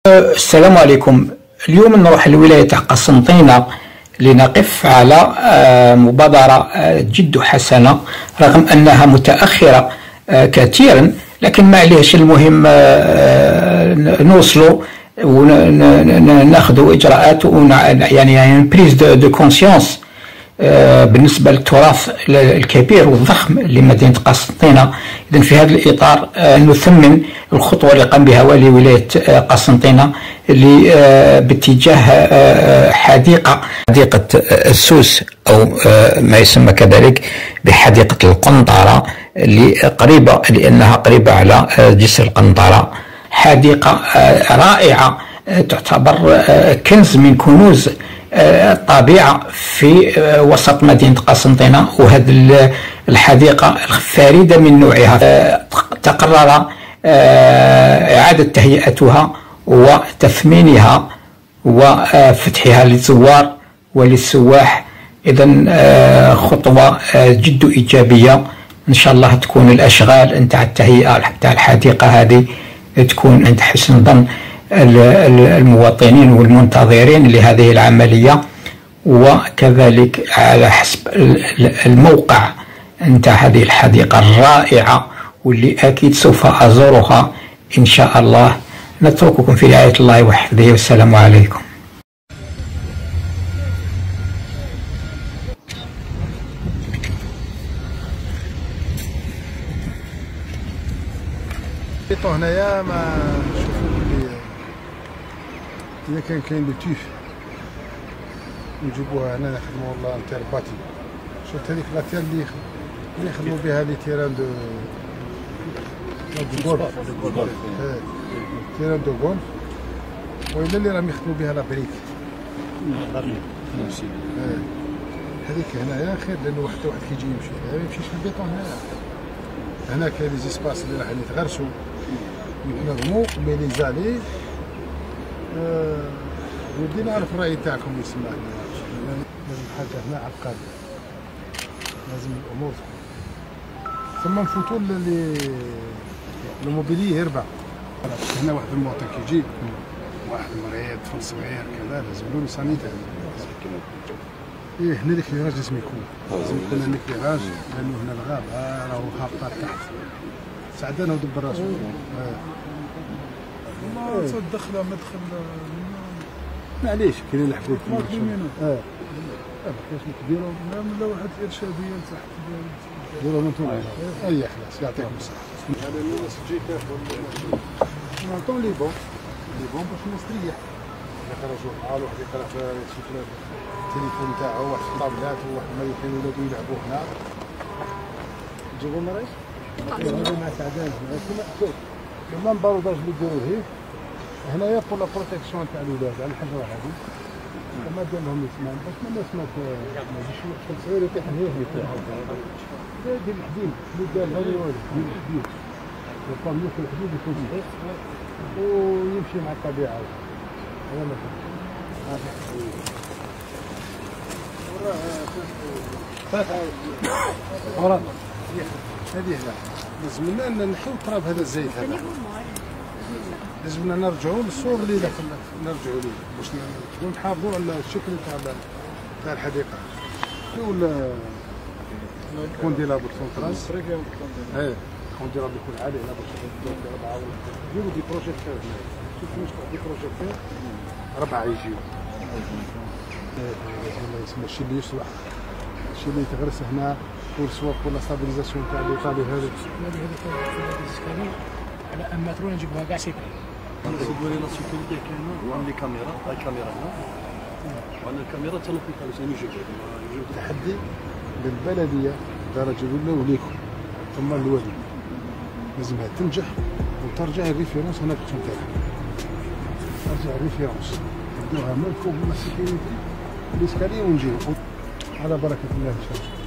السلام عليكم. اليوم نروح لولاية تاع قسنطينة لنقف على مبادرة جد حسنة رغم أنها متأخرة كثيرا، لكن ما عليهش، المهم نوصلوا وناخذوا إجراءات يعني بريز دو كونسيونس بالنسبة للتراث الكبير والضخم لمدينة قسنطينة. إذن في هذا الإطار نثمن الخطوة اللي قام بها والي ولاية قسنطينة باتجاه حديقة السوس أو ما يسمى كذلك بحديقة القنطرة، اللي قريبة لأنها قريبة على جسر القنطرة. حديقة رائعة تعتبر كنز من كنوز الطبيعة في وسط مدينة قسنطينة، وهذه الحديقة الفريدة من نوعها تقرر إعادة تهيئتها وتثمينها وفتحها للزوار وللسواح. إذن خطوة جد إيجابية، إن شاء الله تكون الأشغال نتاع التهيئة نتاع الحديقة هذه تكون عند حسن ظن المواطنين والمنتظرين لهذه العملية، وكذلك على حسب الموقع نتاع هذه الحديقة الرائعة واللي أكيد سوف أزورها إن شاء الله. نترككم في رعاية الله وحفظه، والسلام عليكم. هنايا ما نشوفوا بلي إذا كاين لو تيف نجيبوها هنا نخدموا والله نتاع الباتي. شفت هذيك لاتير اللي يخدموا بها لي تيران دو غولف، تيران دو غولف، وإلا اللي راهم يخدموا بها لا بريك. هذيك هنايا خير، لأنه واحد كيجي يمشي ما يمشيش في البيطون. هنا كاين لي زيسباس اللي راح يتغرسوا يتنظموا، مي لي زالي ودي نعرف الرأي تاعكم يسمع لنا. لازم حاجة هنا عقاد، لازم الأمور ثم نفوتوا الموبيلي يربع. هنا واحد المواطن كيجي واحد مريض طفل صغير كذا لازم له سانيتير. هنا الكليراج لازم يكون هنا الكليراج، لأنه هنا الغاب راهو هابطة تحت. سعدان ودب الراس. والله تدخل مدخل معليش كاين اللي حكوا لكم كاش ديروا لا واحد ارشاديه لتحت ديروا انتم. اي خلاص يعطيكم الصحه. هذا الناس تجي تاكل نعطوا لي بون باش الناس تريح. يخرجوا حال واحد يقرا في التليفون تاعو، واحد في الطابلات، وواحد ما يمكن ولادو يلعبوا هنا. تجيبوا مرايش مع سعدان كما نباروداج اللي يديروه هيه هنايا بور لا بروتيكسيون تاع الولاد على الحجره هذه. كما دار لهم الاسمان باش ما الناس ما تجيش طفل صغير يطيح هيه دير الحديد اللي دار هذا والو، دير الحديد يبقى ياكل الحديد يكون صحيح ويمشي مع الطبيعه. هذا مثلا هذه هنا لازم لنا نحيو التراب هذا الزيت هذا، لازم نرجعوا للصور اللي نرجعوا ليه باش نحافظوا على الشكل تاع الحديقه. ولا كونديلابل سونترال كونديلابل يكون عالي هنا باش يجيبوا دي بروجيكتور هنا. شوف واش دي بروجيكتور 4 يجيو. يسمى الشيء اللي يصلح، الشيء اللي يتغرس هنا سواء بور لا ستابيليزاسيون تاع ليطالي. هذا السكاني على ان مترون نجيبوها كاع سيكري. سيدوا لي لا سيكوريتي كاينه وعندي لي كاميرا، هاي كاميرا هنا وعندنا الكاميرا تاع لوبيتال ثاني يجيب تحدي للبلديه الدرجه الاولى وليكم ثم الوالي. لازمها تنجح وترجع الريفيرونس هنا في الخنتاع، ترجع الريفيرونس ندوها من الفوق من السيكوريتي الاسكالي ونجيو على بركه الله ان شاء الله.